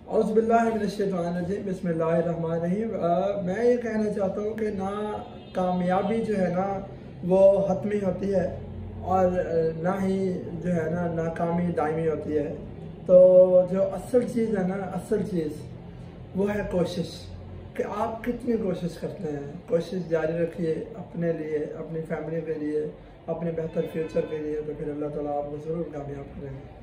औज़ुबिल्लाहिमिनश्शैतानिर्रजीम बिस्मिल्लाहिर्रहमानिर्रहीम। मैं ये कहना चाहता हूँ कि ना कामयाबी जो है ना वो हतमी होती है और ना ही जो है ना नाकामी दायमी होती है। तो जो असल चीज़ है ना, असल चीज़ वो है कोशिश, कि आप कितनी कोशिश करते हैं। कोशिश जारी रखिए अपने लिए, अपनी फैमिली के लिए, अपने बेहतर फ्यूचर के लिए, तो फिर अल्लाह ताला आपको ज़रूर कामयाब करेंगे।